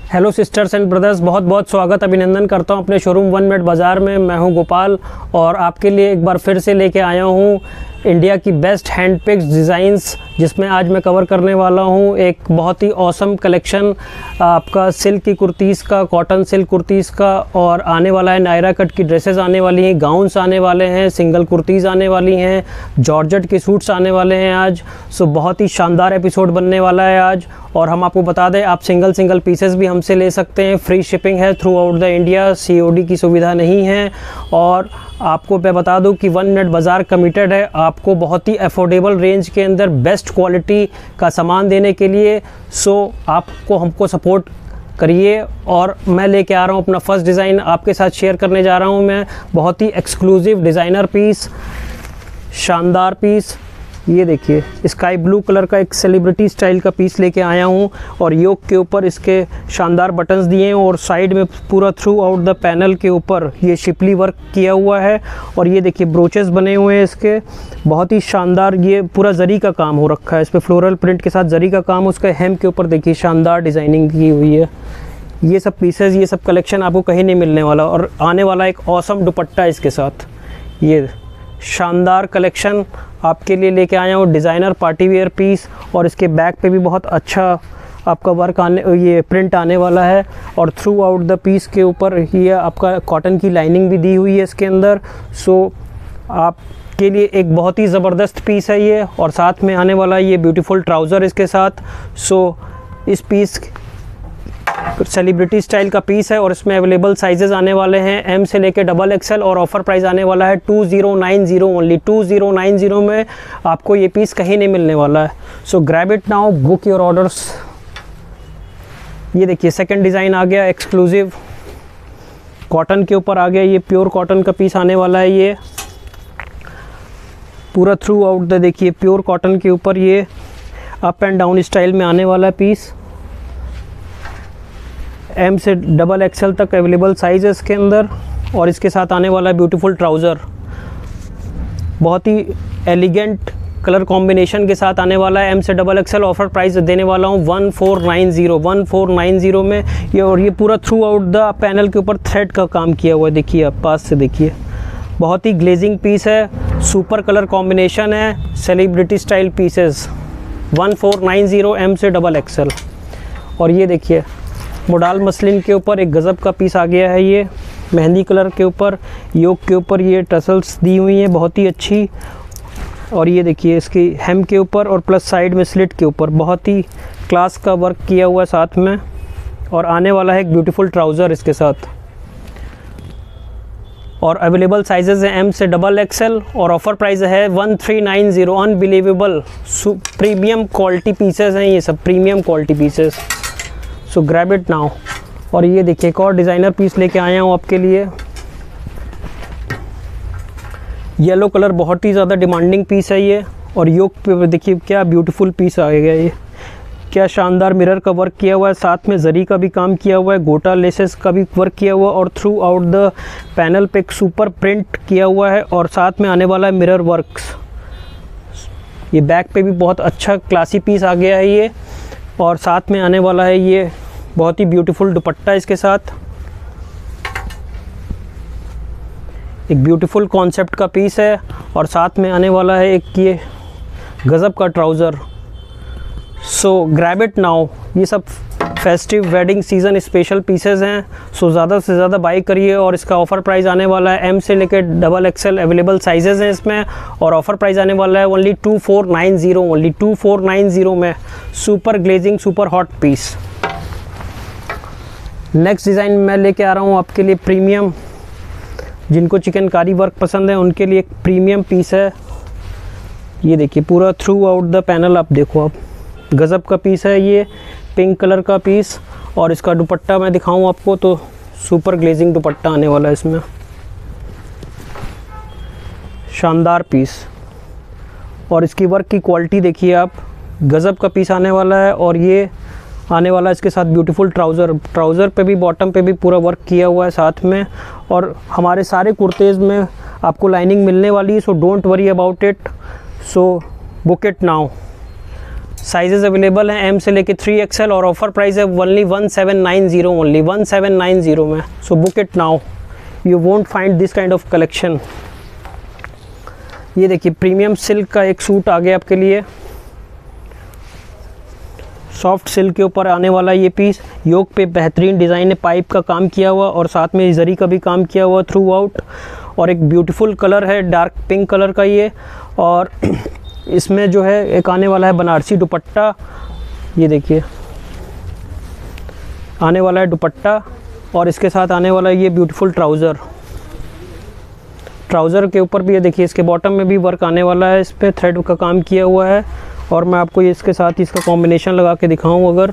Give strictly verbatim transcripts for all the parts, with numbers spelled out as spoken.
Hello sisters and brothers, बहुत बहुत स्वागत अभिनंदन करता हूं अपने शोरूम वन मिनट बाज़ार में। मैं हूं गोपाल और आपके लिए एक बार फिर से लेके आया हूं इंडिया की बेस्ट हैंड पिक्स डिज़ाइंस, जिसमें आज मैं कवर करने वाला हूं एक बहुत ही ऑसम कलेक्शन आपका सिल्क की कुर्तीज़ का, कॉटन सिल्क कुर्तीज़ का। और आने वाला है नायरा कट की ड्रेसेस आने वाली हैं, गाउन्स आने वाले हैं, सिंगल कुर्तीज़ आने वाली हैं, जॉर्जेट के सूट्स आने वाले हैं आज। सो बहुत ही शानदार एपिसोड बनने वाला है आज। और हम आपको बता दें, आप सिंगल सिंगल पीसेस भी हमसे ले सकते हैं, फ्री शिपिंग है throughout the India, COD की सुविधा नहीं है। और आपको मैं बता दूं कि वन मिनट बाज़ार कमिटेड है आपको बहुत ही अफोर्डेबल रेंज के अंदर बेस्ट क्वालिटी का सामान देने के लिए। सो आपको हमको सपोर्ट करिए। और मैं लेके आ रहा हूं अपना फर्स्ट डिज़ाइन आपके साथ शेयर करने जा रहा हूं मैं। बहुत ही एक्सक्लूसिव डिज़ाइनर पीस, शानदार पीस। ये देखिए, स्काई ब्लू कलर का एक सेलिब्रिटी स्टाइल का पीस लेके आया हूँ। और योक के ऊपर इसके शानदार बटन्स दिए हैं और साइड में पूरा थ्रू आउट द पैनल के ऊपर ये शिपली वर्क किया हुआ है। और ये देखिए ब्रोचेस बने हुए हैं इसके, बहुत ही शानदार। ये पूरा जरी का काम हो रखा है, इस पर फ्लोरल प्रिंट के साथ जरी का काम। उसका हेम के ऊपर देखिए शानदार डिज़ाइनिंग की हुई है। ये सब पीसेस, ये सब कलेक्शन आपको कहीं नहीं मिलने वाला। और आने वाला एक ऑसम दुपट्टा इसके साथ, ये शानदार कलेक्शन आपके लिए लेके आया हूँ, डिज़ाइनर पार्टी वेयर पीस। और इसके बैक पे भी बहुत अच्छा आपका वर्क आने, ये प्रिंट आने वाला है। और थ्रू आउट द पीस के ऊपर ये आपका कॉटन की लाइनिंग भी दी हुई है इसके अंदर। सो आपके लिए एक बहुत ही ज़बरदस्त पीस है ये। और साथ में आने वाला ये ब्यूटीफुल ट्राउज़र इसके साथ। सो इस पीस सेलिब्रिटी स्टाइल का पीस है और इसमें अवेलेबल साइजेस आने वाले हैं एम से लेके डबल एक्सएल। और ऑफ़र प्राइस आने वाला है two zero nine zero only. Two zero nine zero में आपको ये पीस कहीं नहीं मिलने वाला है। So grab it now, book your orders. ये देखिए सेकंड डिज़ाइन आ गया, एक्सक्लूसिव कॉटन के ऊपर आ गया। ये प्योर कॉटन का पीस आने वाला है। ये पूरा थ्रू आउट द देखिए प्योर कॉटन के ऊपर ये अप एंड डाउन स्टाइल में आने वाला पीस। एम से डबल एक्सएल तक अवेलेबल साइज है इसके अंदर। और इसके साथ आने वाला है ब्यूटीफुल ट्राउज़र, बहुत ही एलिगेंट कलर कॉम्बिनेशन के साथ आने वाला है। एम से डबल एक्सएल ऑफर प्राइस देने वाला हूँ one four nine zero one four nine zero में ये। और ये पूरा थ्रू आउट द पैनल के ऊपर थ्रेड का काम किया हुआ है, देखिए आप पास से देखिए, बहुत ही ग्लेजिंग पीस है, सुपर कलर कॉम्बिनेशन है, celebrity style pieces. One four nine zero M से डबल एक्सएल। और ये देखिए मोडाल मसलिन के ऊपर एक गज़ब का पीस आ गया है, ये मेहंदी कलर के ऊपर, योक के ऊपर ये टसल्स दी हुई हैं बहुत ही अच्छी। और ये देखिए इसकी हेम के ऊपर और प्लस साइड में स्लिट के ऊपर बहुत ही क्लास का वर्क किया हुआ है साथ में। और आने वाला है एक ब्यूटीफुल ट्राउज़र इसके साथ। और अवेलेबल साइजेस हैं एम से डबल एक्सएल। और ऑफ़र प्राइस है one three nine zero. Unbelievable premium quality pieces हैं ये सब, premium quality pieces. So grab it now. और ये देखिए एक और डिज़ाइनर पीस लेके आया हूँ आपके लिए। येलो कलर बहुत ही ज़्यादा डिमांडिंग पीस है ये। और योक पे देखिए क्या ब्यूटीफुल पीस आ गया ये, क्या शानदार मिरर का वर्क किया हुआ है, साथ में जरी का भी काम किया हुआ है, गोटा लेसेस का भी वर्क किया हुआ है। और थ्रू आउट द पैनल पे एक सुपर प्रिंट किया हुआ है। और साथ में आने वाला है मिरर वर्क्स। ये बैक पे भी बहुत अच्छा क्लासी पीस आ गया है ये। और साथ में आने वाला है ये बहुत ही ब्यूटीफुल दुपट्टा इसके साथ, एक ब्यूटीफुल कॉन्सेप्ट का पीस है। और साथ में आने वाला है एक ये गज़ब का trouser. So grab it now. ये सब festive wedding season special pieces हैं। सो ज़्यादा से ज़्यादा बाई करिए। और इसका ऑफ़र प्राइस आने वाला है एम से लेकर डबल एक्सएल अवेलेबल साइजेस हैं इसमें। और ऑफ़र प्राइस आने वाला है only two four nine zero only two four nine zero में। Super glazing super hot piece. Next design मैं लेके आ रहा हूँ आपके लिए प्रीमियम, जिनको चिकनकारी वर्क पसंद है उनके लिए एक प्रीमियम पीस है। ये देखिए पूरा थ्रू आउट द पैनल आप देखो, आप गज़ब का पीस है ये, पिंक कलर का पीस। और इसका दुपट्टा मैं दिखाऊं आपको तो सुपर ग्लेजिंग दुपट्टा आने वाला है इसमें, शानदार पीस। और इसकी वर्क की क्वालिटी देखिए आप, गज़ब का पीस आने वाला है। और ये आने वाला है इसके साथ ब्यूटीफुल ट्राउज़र। ट्राउज़र पे भी बॉटम पे भी पूरा वर्क किया हुआ है साथ में। और हमारे सारे कुर्तेज़ में आपको लाइनिंग मिलने वाली है, so don't worry about it. So book it now. Sizes available हैं एम से लेके थ्री एक्सएल और ऑफर प्राइस है only one seven nine zero, only one seven nine zero में। So book it now, you won't find this kind of collection. ये देखिए premium silk का एक सूट आ गया आपके लिए, सॉफ्ट सिल्क के ऊपर आने वाला ये पीस। योक पे बेहतरीन डिज़ाइन है, पाइप का काम किया हुआ और साथ में जरी का भी काम किया हुआ थ्रू आउट, और एक ब्यूटीफुल कलर है डार्क पिंक कलर का ये। और इसमें जो है एक आने वाला है बनारसी दुपट्टा, ये देखिए आने वाला है दुपट्टा, और इसके साथ आने वाला है ये ब्यूटीफुल ट्राउज़र। ट्राउज़र के ऊपर भी ये देखिए इसके बॉटम में भी वर्क आने वाला है, इस पर थ्रेड का काम किया हुआ है। और मैं आपको ये इसके साथ इसका कॉम्बिनेशन लगा के दिखाऊं अगर,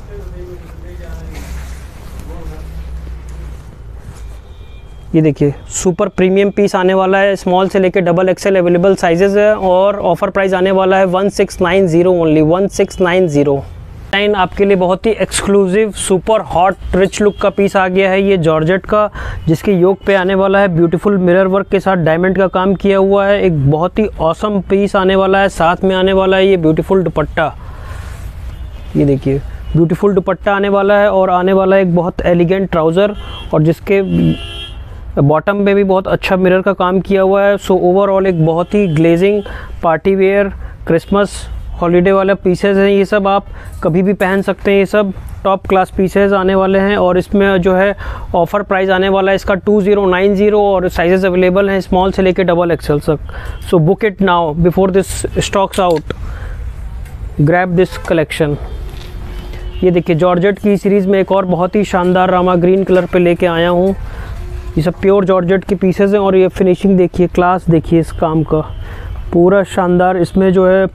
ये देखिए सुपर प्रीमियम पीस आने वाला है, स्मॉल से लेके डबल एक्सएल अवेलेबल साइजेस है, और ऑफर प्राइस आने वाला है one six nine zero, only one six nine zero. Design आपके लिए बहुत ही exclusive super hot rich look का पीस आ गया है, ये जॉर्जेट का, जिसके योक पे आने वाला है ब्यूटीफुल मिरर वर्क के साथ डायमंड का काम किया हुआ है। एक बहुत ही ऑसम पीस आने वाला है, साथ में आने वाला है ये ब्यूटीफुल दुपट्टा, ये देखिए ब्यूटीफुल दुपट्टा आने वाला है, और आने वाला है एक बहुत एलिगेंट ट्राउज़र, और जिसके बॉटम में भी बहुत अच्छा मिरर का काम किया हुआ है। सो ओवरऑल एक बहुत ही glazing party wear Christmas holiday वाला पीसेस हैं, ये सब आप कभी भी पहन सकते हैं, ये सब टॉप क्लास पीसेस आने वाले हैं। और इसमें जो है ऑफ़र प्राइस आने वाला है इसका टू ज़ीरो नाइन ज़ीरो, और साइजेस अवेलेबल हैं स्मॉल से लेके डबल एक्सएल तक। So book it now before this stocks out, grab this collection. ये देखिए जॉर्जेट की सीरीज़ में एक और बहुत ही शानदार रामा ग्रीन कलर पे लेके आया हूँ। ये सब प्योर जॉर्जेट के पीसेस हैं, और ये फिनिशिंग देखिए, क्लास देखिए इस काम का, पूरा शानदार। इसमें जो है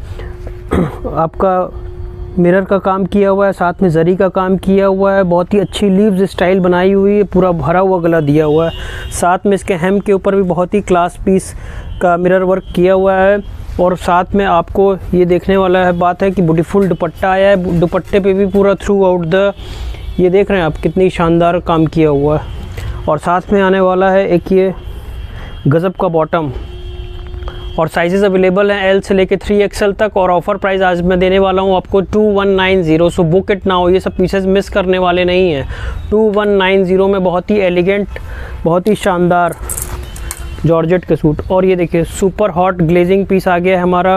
आपका मिरर का काम किया हुआ है, साथ में जरी का काम किया हुआ है, बहुत ही अच्छी लीव्स स्टाइल बनाई हुई है, पूरा भरा हुआ गला दिया हुआ है। साथ में इसके हेम के ऊपर भी बहुत ही क्लास पीस का मिरर वर्क किया हुआ है, और साथ में आपको ये देखने वाला है बात है कि ब्यूटीफुल दुपट्टा आया है, दुपट्टे पे भी पूरा थ्रू आउट द, ये देख रहे हैं आप कितनी शानदार काम किया हुआ है। और साथ में आने वाला है एक ये गज़ब का बॉटम, और साइजेस अवेलेबल हैं एल से लेके थ्री एक्सएल तक, और ऑफ़र प्राइस आज मैं देने वाला हूं आपको two one nine zero. So book it now, ये सब पीसेस मिस करने वाले नहीं हैं। टू वन नाइन ज़ीरो में बहुत ही एलिगेंट, बहुत ही शानदार जॉर्जेट के सूट। और ये देखिए सुपर हॉट ग्लेजिंग पीस आ गया है हमारा,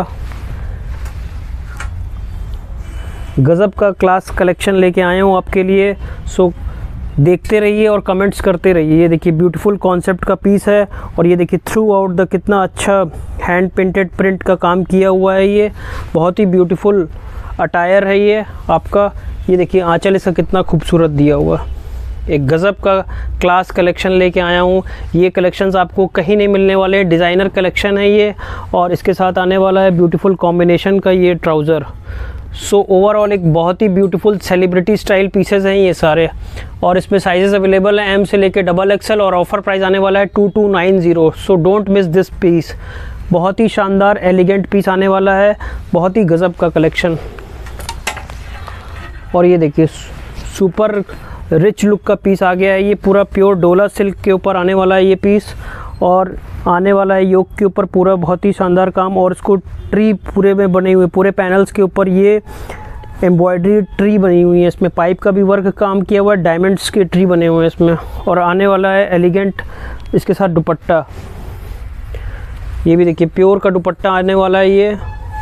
गज़ब का क्लास कलेक्शन लेके आया हूँ आपके लिए। सो देखते रहिए और कमेंट्स करते रहिए। ये देखिए ब्यूटीफुल कॉन्सेप्ट का पीस है, और ये देखिए थ्रू आउट द कितना अच्छा हैंड पेंटेड प्रिंट का काम किया हुआ है, ये बहुत ही ब्यूटीफुल अटायर है ये आपका। ये देखिए आंचल इसका कितना खूबसूरत दिया हुआ, एक गज़ब का क्लास कलेक्शन लेके आया हूँ। ये कलेक्शंस आपको कहीं नहीं मिलने वाले, डिज़ाइनर कलेक्शन है ये, और इसके साथ आने वाला है ब्यूटीफुल कॉम्बिनेशन का ये ट्राउज़र। सो ओवरऑल एक बहुत ही ब्यूटीफुल सेलिब्रिटी स्टाइल पीसेस हैं ये सारे, और इसमें साइजेस अवेलेबल हैं एम से लेके डबल एक्सएल, और ऑफ़र प्राइस आने वाला है two two nine zero. So don't miss this piece, बहुत ही शानदार एलिगेंट पीस आने वाला है, बहुत ही गज़ब का कलेक्शन। और ये देखिए सुपर रिच लुक का पीस आ गया है, ये पूरा प्योर डोला सिल्क के ऊपर आने वाला है ये पीस, और आने वाला है योक के ऊपर पूरा बहुत ही शानदार काम, और इसको ट्री पूरे में बने हुए, पूरे पैनल्स के ऊपर ये एम्ब्रॉयडरी ट्री बनी हुई है, इसमें पाइप का भी वर्क काम किया हुआ है, डायमंड्स के ट्री बने हुए हैं इसमें। और आने वाला है एलिगेंट इसके साथ दुपट्टा, ये भी देखिए प्योर का दुपट्टा आने वाला है, ये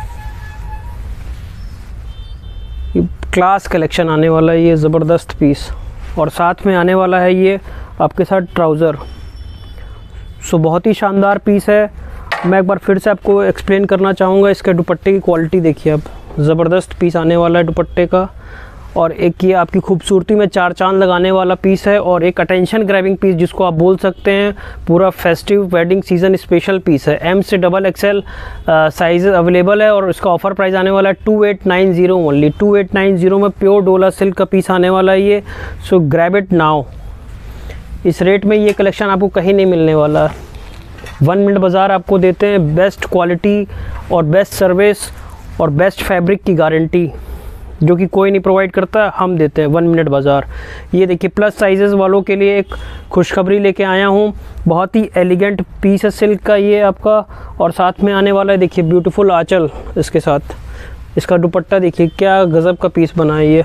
क्लास कलेक्शन आने वाला है, ये ज़बरदस्त पीस। और साथ में आने वाला है ये आपके साथ ट्राउज़र। सो बहुत ही शानदार पीस है। मैं एक बार फिर से आपको एक्सप्लेन करना चाहूँगा, इसके दुपट्टे की क्वालिटी देखिए आप, ज़बरदस्त पीस आने वाला है दुपट्टे का। और एक ये आपकी खूबसूरती में चार चांद लगाने वाला पीस है, और एक अटेंशन ग्रैबिंग पीस जिसको आप बोल सकते हैं, पूरा festive wedding season special piece है। एम से डबल एक्सएल साइज अवेलेबल है, और इसका ऑफर प्राइस आने वाला है two eight nine zero only. Two eight nine zero में प्योर डोला सिल्क का पीस आने वाला है ये। सो ग्रैब इट नाउ, इस रेट में ये कलेक्शन आपको कहीं नहीं मिलने वाला। वन मिनट बाज़ार आपको देते हैं बेस्ट क्वालिटी और बेस्ट सर्विस और बेस्ट फैब्रिक की गारंटी, जो कि कोई नहीं प्रोवाइड करता, हम देते हैं वन मिनट बाज़ार। ये देखिए प्लस साइजेस वालों के लिए एक खुशखबरी लेके आया हूँ, बहुत ही एलिगेंट पीस है सिल्क का ये आपका, और साथ में आने वाला है देखिए ब्यूटीफुल आंचल इसके साथ, इसका दुपट्टा देखिए क्या गज़ब का पीस बना है ये,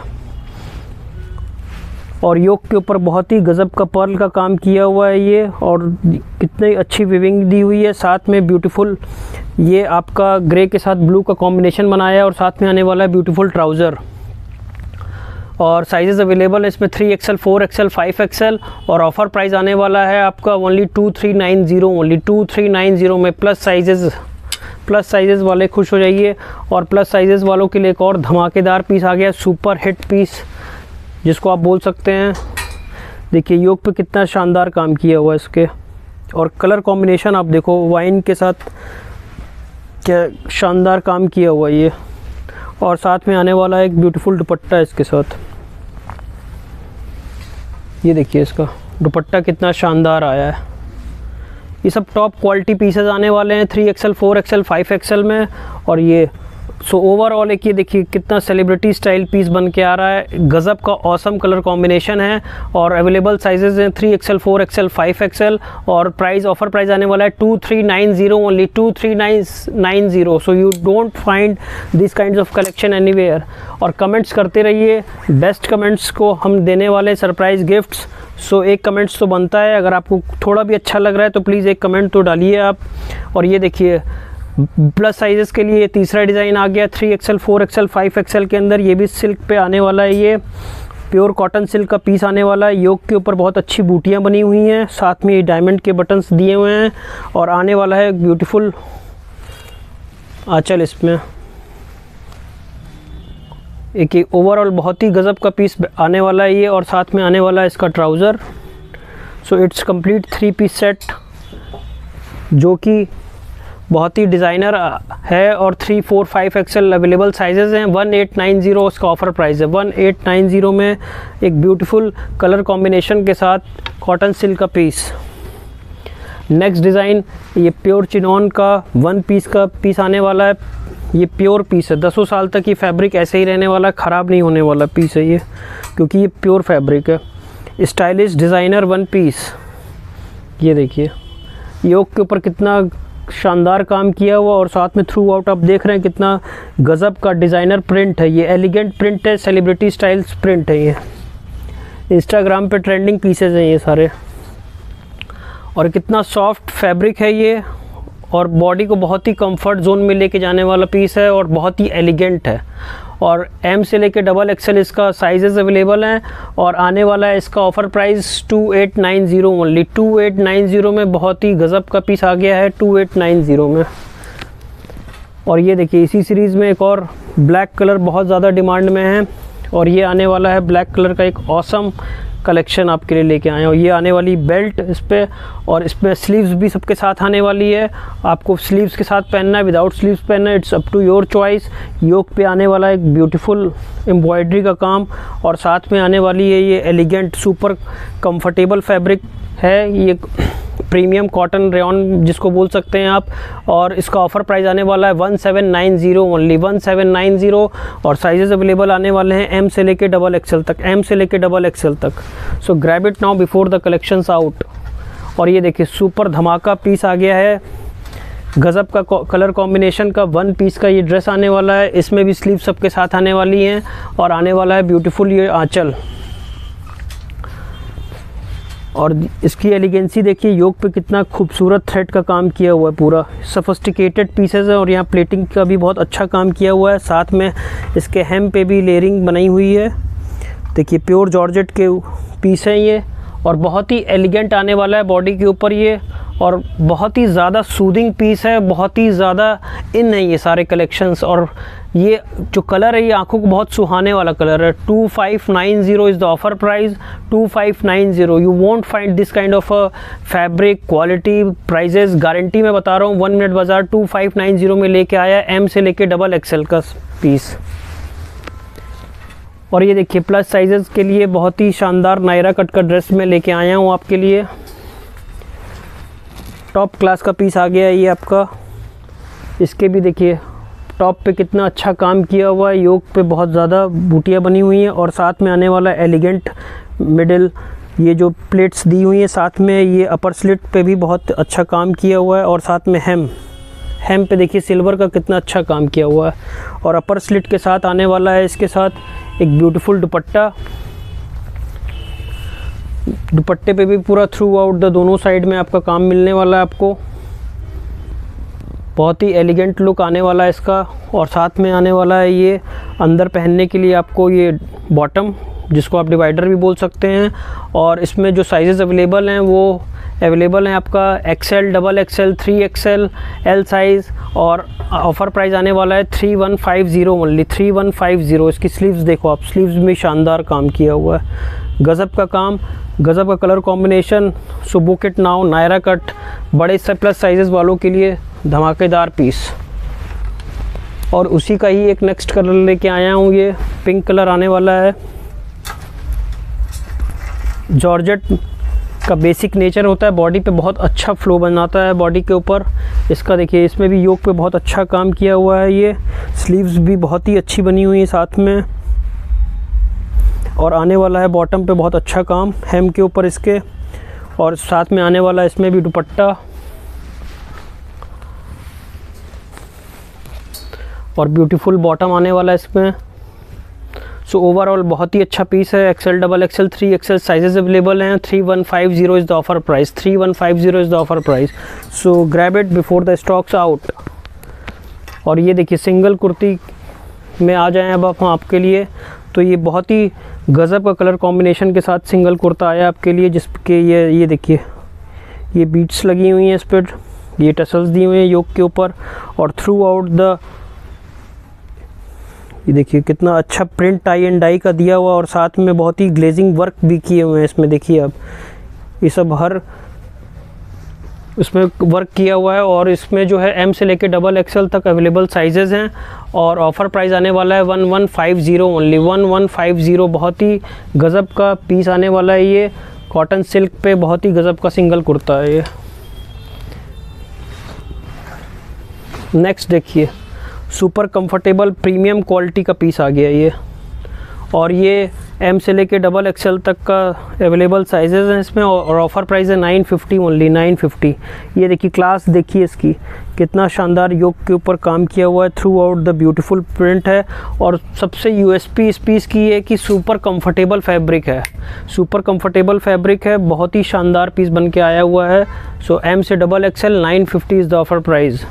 और योक के ऊपर बहुत ही गज़ब का पर्ल का काम किया हुआ है ये, और कितनी अच्छी विविंग दी हुई है। साथ में ब्यूटीफुल ये आपका ग्रे के साथ ब्लू का कॉम्बिनेशन बनाया है, और साथ में आने वाला है ब्यूटीफुल ट्राउज़र। और साइजेस अवेलेबल है इसमें three XL, four XL, five XL, और ऑफ़र प्राइस आने वाला है आपका only two three nine zero, only two three nine zero में। प्लस साइजेस प्लस साइजेस वाले खुश हो जाइए। और प्लस साइजेस वालों के लिए एक और धमाकेदार पीस आ गया, सुपर हिट पीस जिसको आप बोल सकते हैं। देखिए योक पे कितना शानदार काम किया हुआ है इसके, और कलर कॉम्बिनेशन आप देखो वाइन के साथ क्या शानदार काम किया हुआ है ये, और साथ में आने वाला एक ब्यूटीफुल दुपट्टा है इसके साथ। ये देखिए इसका दुपट्टा कितना शानदार आया है। ये सब टॉप क्वालिटी पीसेस आने वाले हैं three XL, four XL, five XL में। और ये सो ओवरऑल एक ये देखिए कितना सेलिब्रिटी स्टाइल पीस बन के आ रहा है, गज़ब का ऑसम कलर कॉम्बिनेशन है। और अवेलेबल साइजेस हैं three XL, four XL, five XL, और प्राइस ऑफर प्राइस आने वाला है two three nine zero, only two three nine nine zero. So you don't find this kinds of collection anywhere. और comments करते रहिए, best comments को हम देने वाले सरप्राइज़ गिफ्ट्स। सो एक कमेंट्स तो बनता है, अगर आपको थोड़ा भी अच्छा लग रहा है तो प्लीज़ एक कमेंट तो डालिए आप। और ये देखिए प्लस साइजेस के लिए तीसरा डिज़ाइन आ गया three XL, four XL, five XL के अंदर। ये भी सिल्क पे आने वाला है, ये प्योर कॉटन सिल्क का पीस आने वाला है। योक के ऊपर बहुत अच्छी बूटियाँ बनी हुई हैं, साथ में ये डायमंड के बटन्स दिए हुए हैं, और आने वाला है ब्यूटीफुल आंचल इसमें। एक ओवरऑल बहुत ही गज़ब का पीस आने वाला है ये, और साथ में आने वाला है इसका trouser. So it's complete three piece set जो कि बहुत ही डिज़ाइनर है, और three four five XL available sizes हैं। वन एट नाइन ज़ीरो उसका ऑफ़र प्राइस है, वन एट नाइन ज़ीरो में एक ब्यूटीफुल कलर कॉम्बिनेशन के साथ कॉटन सिल्क का पीस। नेक्स्ट डिज़ाइन ये प्योर चिनॉन का वन पीस का पीस आने वाला है। ये प्योर पीस है, दसों साल तक ये फैब्रिक ऐसे ही रहने वाला, ख़राब नहीं होने वाला पीस है ये, क्योंकि ये प्योर फैब्रिक है। स्टाइलिश डिज़ाइनर वन पीस, ये देखिए योक के ऊपर कितना शानदार काम किया हुआ, और साथ में थ्रू आउट आप देख रहे हैं कितना गज़ब का डिज़ाइनर प्रिंट है। ये एलिगेंट प्रिंट है, सेलिब्रिटी स्टाइल्स प्रिंट है। ये इंस्टाग्राम पे ट्रेंडिंग पीसेज हैं ये सारे, और कितना सॉफ्ट फैब्रिक है ये, और बॉडी को बहुत ही कंफर्ट जोन में लेके जाने वाला पीस है, और बहुत ही एलिगेंट है। और एम से लेके डबल एक्सएल इसका साइजेस अवेलेबल हैं, और आने वाला है इसका offer price two eight nine zero, only two eight nine zero में। बहुत ही गज़ब का पीस आ गया है टू एट नाइन ज़ीरो में। और ये देखिए इसी सीरीज़ में एक और ब्लैक कलर बहुत ज़्यादा डिमांड में है, और ये आने वाला है ब्लैक कलर का एक ऑसम कलेक्शन आपके लिए लेके आए हैं। और ये आने वाली बेल्ट इस पर, और इसमें स्लीव्स भी सबके साथ आने वाली है। आपको स्लीव्स के साथ पहनना है, विदाउट स्लीव्स पहनना है, it's up to your choice. Yoke पे आने वाला एक ब्यूटीफुल एम्ब्रॉयडरी का काम, और साथ में आने वाली है ये एलिगेंट सुपर कंफर्टेबल फैब्रिक है, ये प्रीमियम कॉटन रेयॉन जिसको बोल सकते हैं आप। और इसका ऑफ़र प्राइस आने वाला है one seven nine zero, only one seven nine zero. और साइजेस अवेलेबल आने वाले हैं एम से लेके डबल एक्सएल तक, एम से लेके डबल एक्सएल तक। So grab it now before the collections out. और ये देखिए सुपर धमाका पीस आ गया है, गज़ब का कलर कॉम्बिनेशन का वन पीस का ये ड्रेस आने वाला है। इसमें भी स्लीव सबके साथ आने वाली हैं, और आने वाला है ब्यूटीफुल ये आंचल। और इसकी एलिगेंसी देखिए, योक पे कितना खूबसूरत थ्रेड का काम किया हुआ है, पूरा सोफिस्टिकेटेड पीसेस है। और यहाँ प्लेटिंग का भी बहुत अच्छा काम किया हुआ है, साथ में इसके हेम पे भी लेयरिंग बनाई हुई है। देखिए प्योर जॉर्जेट के पीस हैं ये, और बहुत ही एलिगेंट आने वाला है बॉडी के ऊपर ये, और बहुत ही ज़्यादा सूदिंग पीस है, बहुत ही ज़्यादा इन है ये सारे कलेक्शंस। और ये जो कलर है ये आंखों को बहुत सुहाने वाला कलर है। Two five nine zero is the offer price, two five nine zero. You won't find this kind of a fabric quality prices, guarantee मैं बता रहा हूँ। वन मिनट बाजार टू फाइव नाइन ज़ीरो में लेके आया एम से लेके डबल एक्सएल का पीस। और ये देखिए प्लस साइजेस के लिए बहुत ही शानदार नायरा कट का ड्रेस में लेके आया हूँ आपके लिए। टॉप क्लास का पीस आ गया है ये आपका। इसके भी देखिए टॉप पे कितना अच्छा काम किया हुआ है, योक पे बहुत ज़्यादा बूटियाँ बनी हुई हैं, और साथ में आने वाला एलिगेंट मिडिल ये जो प्लेट्स दी हुई हैं, साथ में ये अपर स्लिट पे भी बहुत अच्छा काम किया हुआ है, और साथ में हेम हेम पे देखिए सिल्वर का कितना अच्छा काम किया हुआ है। और अपर स्लिट के साथ आने वाला है इसके साथ एक ब्यूटीफुल दुपट्टा। दुपट्टे पे भी पूरा थ्रू आउट द दोनों साइड में आपका काम मिलने वाला है आपको। बहुत ही एलिगेंट लुक आने वाला है इसका। और साथ में आने वाला है ये अंदर पहनने के लिए आपको ये बॉटम, जिसको आप डिवाइडर भी बोल सकते हैं। और इसमें जो साइज़ेस अवेलेबल हैं वो अवेलेबल हैं आपका XL, double XL, three XL, L size. और ऑफ़र प्राइस आने वाला है three one five zero only, three one five zero. इसकी स्लीव्स देखो आप, स्लीव्स में शानदार काम किया हुआ है, गज़ब का काम, गज़ब का colour combination. So book it now. Nayra cut बड़े से प्लस साइज़ेस वालों के लिए धमाकेदार पीस। और उसी का ही एक नेक्स्ट कलर लेके आया हूँ, ये पिंक कलर आने वाला है। जॉर्जेट का बेसिक नेचर होता है, बॉडी पे बहुत अच्छा फ्लो बनाता है बॉडी के ऊपर। इसका देखिए, इसमें भी योक पे बहुत अच्छा काम किया हुआ है। ये स्लीव्स भी बहुत ही अच्छी बनी हुई है साथ में। और आने वाला है बॉटम पे बहुत अच्छा काम हेम के ऊपर इसके। और साथ में आने वाला है इसमें भी दुपट्टा और ब्यूटीफुल बॉटम आने वाला है इसमें। सो ओवरऑल बहुत ही अच्छा पीस है। XL, double XL, three XL sizes available हैं। Three one five zero is the offer price, three one five zero is the offer price. So grab it before the stocks out. और ये देखिए single kurti में आ जाएं अब आप आपके लिए। तो ये बहुत ही गज़ब का कलर कॉम्बिनेशन के साथ सिंगल कुर्ता आया आपके लिए, जिसके ये ये देखिए ये बीट्स लगी हुई हैं इस पर, ये टसल्स दी हुई हैं योक के ऊपर। और थ्रू आउट द ये देखिए कितना अच्छा प्रिंट टाई एंड डाई का दिया हुआ। और साथ में बहुत ही ग्लेजिंग वर्क भी किए हुए हैं इसमें। देखिए आप, ये सब हर इसमें वर्क किया हुआ है। और इसमें जो है एम से लेके डबल एक्सेल तक अवेलेबल साइजेज़ हैं। और ऑफ़र प्राइस आने वाला है one one five zero only, one one five zero. बहुत ही गज़ब का पीस आने वाला है ये। कॉटन सिल्क पे बहुत ही गज़ब का सिंगल कुर्ता है ये। नेक्स्ट देखिए, सुपर कंफर्टेबल प्रीमियम क्वालिटी का पीस आ गया ये। और ये एम से लेके डबल एक्सेल तक का अवेलेबल साइजेस हैं इसमें। और ऑफ़र प्राइस है nine fifty only, nine fifty. ये देखिए क्लास देखिए इसकी, कितना शानदार योक के ऊपर काम किया हुआ है। Throughout the beautiful print है। और सबसे यूएसपी इस पीस की है कि सुपर कंफर्टेबल फैब्रिक है, सुपर कंफर्टेबल फैब्रिक है। बहुत ही शानदार पीस बन के आया हुआ है। सो एम से double XL nine fifty is the offer price.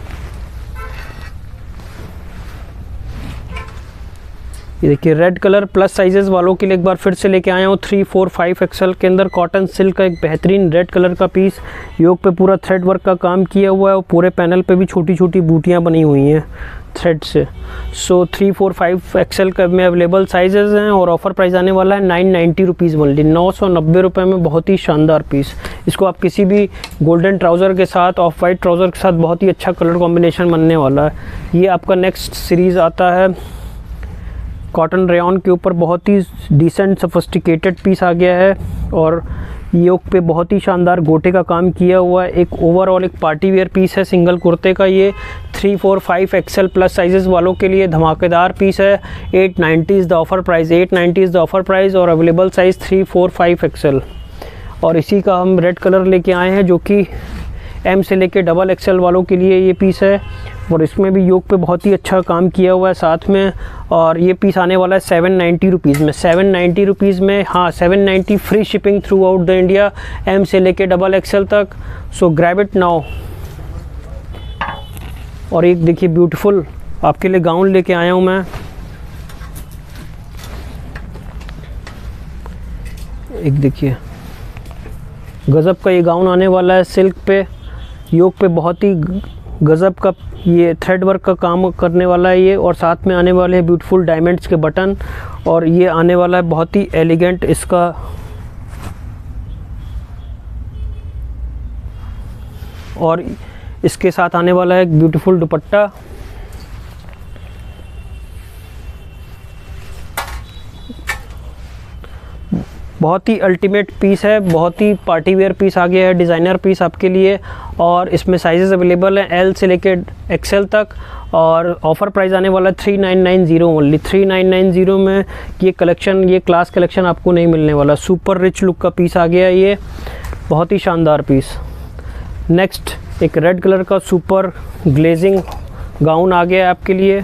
ये देखिए रेड कलर प्लस साइजेस वालों के लिए एक बार फिर से लेके आया हूँ। थ्री फोर फाइव एक्सेल के अंदर कॉटन सिल्क का एक बेहतरीन रेड कलर का पीस। योक पे पूरा थ्रेड वर्क का काम किया हुआ है। और पूरे पैनल पे भी छोटी छोटी बूटियाँ बनी हुई हैं थ्रेड से। So three four five XL का में अवेलेबल साइजेस हैं। और ऑफ़र प्राइस आने वाला है नाइन नाइन्टी रुपीज़ ओनली, नौ सौ नब्बे रुपये में। बहुत ही शानदार पीस। इसको आप किसी भी गोल्डन ट्राउज़र के साथ, ऑफ वाइट ट्राउज़र के साथ बहुत ही अच्छा कलर कॉम्बिनेशन बनने वाला है। ये आपका नेक्स्ट सीरीज़ आता है कॉटन रेयॉन के ऊपर। बहुत ही डिसेंट सोफिस्टिकेटेड पीस आ गया है। और योक पे बहुत ही शानदार गोटे का काम किया हुआ है। एक ओवरऑल एक पार्टी वेयर पीस है सिंगल कुर्ते का। ये three four five XL plus sizes वालों के लिए धमाकेदार पीस है। Eight ninety is the offer price, eight ninety is the offer price. और available size three four five XL. और इसी का हम रेड कलर लेके आए हैं, जो कि एम से लेके डबल एक्सेल वालों के लिए ये पीस है। और इसमें भी योक पे बहुत ही अच्छा काम किया हुआ है साथ में। और ये पीस आने वाला है सेवन नाइन्टी रुपीज़ में, सेवन नाइन्टी रुपीज़ में। हाँ, seven ninety free shipping throughout the India, M से लेके डबल एक्सेल तक। So grab it now. और एक देखिए ब्यूटीफुल आपके लिए गाउन लेके आया हूँ मैं। एक देखिए गज़ब का ये गाउन आने वाला है सिल्क पे। योक पे बहुत ही गज़ब का ये थ्रेड वर्क का काम करने वाला है ये। और साथ में आने वाले हैं ब्यूटीफुल डायमंड्स के बटन। और ये आने वाला है बहुत ही एलिगेंट इसका और इसके साथ आने वाला है एक ब्यूटीफुल दुपट्टा। बहुत ही अल्टीमेट पीस है, बहुत ही पार्टी वेयर पीस आ गया है, डिज़ाइनर पीस आपके लिए। और इसमें साइजेस अवेलेबल हैं एल से लेके एक्सेल तक। और ऑफ़र प्राइस आने वाला है three nine nine zero only, three nine nine zero में। ये कलेक्शन, ये क्लास कलेक्शन आपको नहीं मिलने वाला। सुपर रिच लुक का पीस आ गया है ये, बहुत ही शानदार पीस। नेक्स्ट एक रेड कलर का सुपर ग्लेजिंग गाउन आ गया है आपके लिए।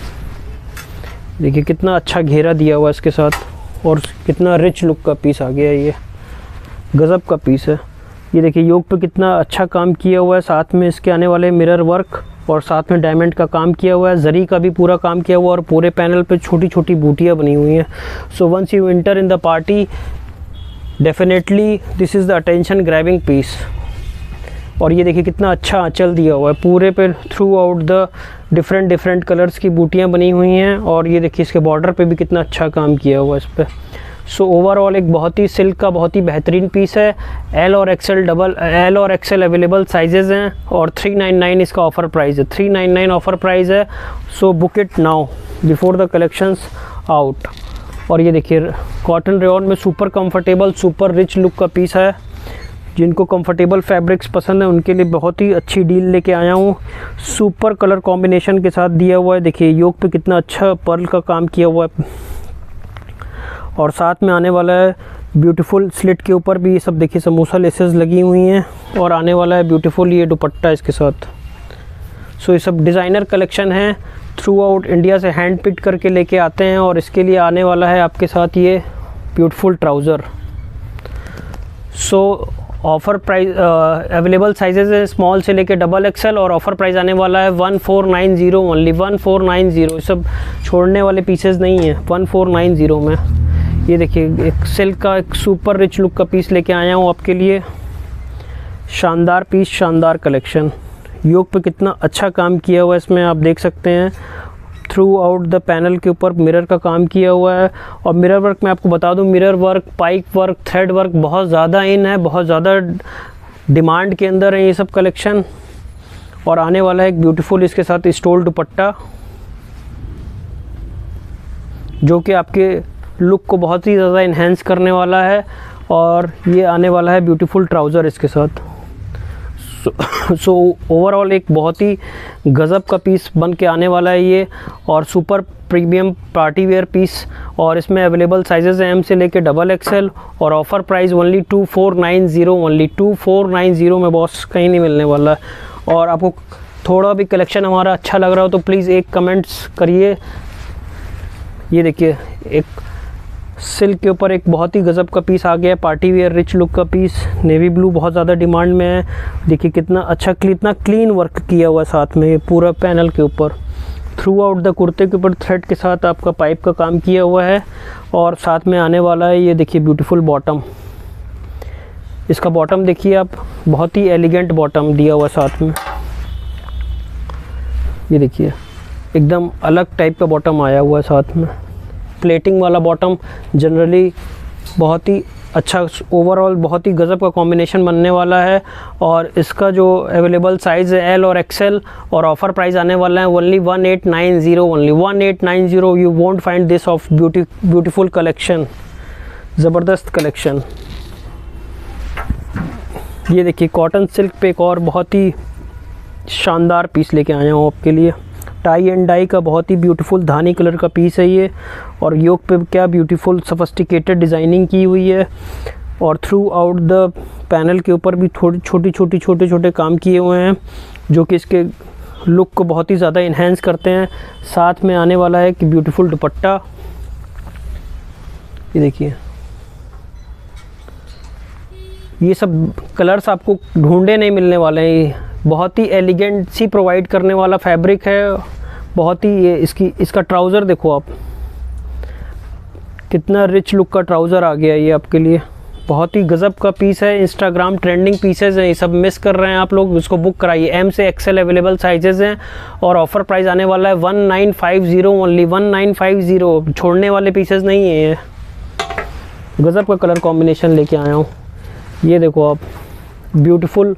देखिए कितना अच्छा घेरा दिया हुआ है इसके साथ और कितना रिच लुक का पीस आ गया है, ये गज़ब का पीस है। ये देखिए योक पे कितना अच्छा काम किया हुआ है, साथ में इसके आने वाले मिरर वर्क और साथ में डायमंड का काम किया हुआ है, जरी का भी पूरा काम किया हुआ है और पूरे पैनल पे छोटी छोटी बूटियाँ बनी हुई हैं। So once you enter in the party definitely this is the attention grabbing piece. और ये देखिए कितना अच्छा आंचल दिया हुआ है, पूरे पे throughout the different different colours की बूटियाँ बनी हुई हैं। और ये देखिए इसके बॉर्डर पे भी कितना अच्छा काम किया हुआ है इस पर। सो ओवरऑल एक बहुत ही सिल्क का बहुत ही बेहतरीन पीस है। एल और एक्सएल डबल एल और एक्सएल अवेलेबल साइजेज़ हैं और थ्री नाइन नाइन इसका ऑफ़र प्राइस है, three nine nine offer price है। So book it now before the collections out. और ये देखिए कॉटन रेयॉन में super comfortable super rich look का पीस है। जिनको कंफर्टेबल फैब्रिक्स पसंद है उनके लिए बहुत ही अच्छी डील लेके आया हूँ। सुपर कलर कॉम्बिनेशन के साथ दिया हुआ है। देखिए योक पे कितना अच्छा पर्ल का काम किया हुआ है और साथ में आने वाला है ब्यूटीफुल स्लिट के ऊपर भी ये सब देखिए समोसा लेसेस लगी हुई हैं और आने वाला है ब्यूटीफुल ये दुपट्टा इसके साथ। सो ये सब डिज़ाइनर कलेक्शन है, थ्रू आउट इंडिया से हैंड पिक करके लेके आते हैं और इसके लिए आने वाला है आपके साथ ये beautiful trouser. So offer price available sizes है स्मॉल से लेके डबल एक्सएल और ऑफ़र प्राइस आने वाला है one four nine zero only, one four nine zero. सब छोड़ने वाले पीसेस नहीं हैं, वन फोर नाइन ज़ीरो में। ये देखिए एक सिल्क का एक सुपर रिच लुक का पीस लेके आया हूँ आपके लिए। शानदार पीस, शानदार कलेक्शन। योक पे कितना अच्छा काम किया हुआ है इसमें आप देख सकते हैं। थ्रू आउट द पैनल के ऊपर मिरर का काम किया हुआ है और मिरर वर्क मैं आपको बता दूं, mirror work, pipe work, thread work बहुत ज़्यादा इन है, बहुत ज़्यादा डिमांड के अंदर है ये सब कलेक्शन। और आने वाला है एक ब्यूटीफुल इसके साथ स्टोल दुपट्टा जो कि आपके लुक को बहुत ही ज़्यादा इन्हेंस करने वाला है। और ये आने वाला है ब्यूटीफुल ट्राउज़र इसके साथ। सो ओवरऑल एक बहुत ही गज़ब का पीस बन के आने वाला है ये और super premium party wear piece. और इसमें अवेलेबल साइजेस हैं एम से लेके डबल एक्सएल और offer price only two four nine zero only, two four nine zero में बॉस कहीं नहीं मिलने वाला है। और आपको थोड़ा भी कलेक्शन हमारा अच्छा लग रहा हो तो प्लीज़ एक कमेंट्स करिए। ये देखिए एक सिल्क के ऊपर एक बहुत ही गज़ब का पीस आ गया है, पार्टी वेयर रिच लुक का पीस। नेवी ब्लू बहुत ज़्यादा डिमांड में है। देखिए कितना अच्छा कितना क्लीन वर्क किया हुआ है साथ में पूरा पैनल के ऊपर। थ्रू आउट द कुर्ते के ऊपर थ्रेड के साथ आपका पाइप का काम किया हुआ है और साथ में आने वाला है ये देखिए ब्यूटीफुल बॉटम। इसका बॉटम देखिए आप, बहुत ही एलिगेंट बॉटम दिया हुआ साथ में। ये देखिए एकदम अलग टाइप का बॉटम आया हुआ है साथ में। प्लेटिंग वाला बॉटम जनरली बहुत ही अच्छा, ओवरऑल बहुत ही गज़ब का कॉम्बिनेशन बनने वाला है। और इसका जो अवेलेबल साइज़ है एल और एक्सएल और ऑफ़र प्राइस आने वाला है only one eight nine zero only, one eight nine zero. You won't find this of beauty beautiful collection, ज़बरदस्त कलेक्शन। ये देखिए कॉटन सिल्क पे एक और बहुत ही शानदार पीस लेके आया हूँ आपके लिए। टाई एंड डाई का बहुत ही ब्यूटीफुल धानी कलर का पीस है ये और योक पे क्या ब्यूटीफुल सफिस्टिकेटेड डिज़ाइनिंग की हुई है और थ्रू आउट द पैनल के ऊपर भी थोड़ी छोटी छोटी छोटे छोटे काम किए हुए हैं जो कि इसके लुक को बहुत ही ज़्यादा इन्हेंस करते हैं। साथ में आने वाला है कि ब्यूटीफुल दुपट्टा। ये देखिए ये सब कलर्स आपको ढूंढे नहीं मिलने वाले हैं। बहुत ही एलिगेंट सी प्रोवाइड करने वाला फैब्रिक है, बहुत ही ये इसकी इसका ट्राउज़र देखो आप, कितना रिच लुक का ट्राउज़र आ गया ये आपके लिए। बहुत ही गज़ब का पीस है, इंस्टाग्राम ट्रेंडिंग पीसेस हैं, ये सब मिस कर रहे हैं आप लोग, इसको बुक कराइए। एम से एक्सएल अवेलेबल साइजेज़ हैं और ऑफ़र प्राइस आने वाला है one nine five zero only, one nine five zero. छोड़ने वाले पीसेस नहीं है ये। गज़ब का कलर कॉम्बिनेशन लेके आया हूँ। ये देखो आप, ब्यूटीफुल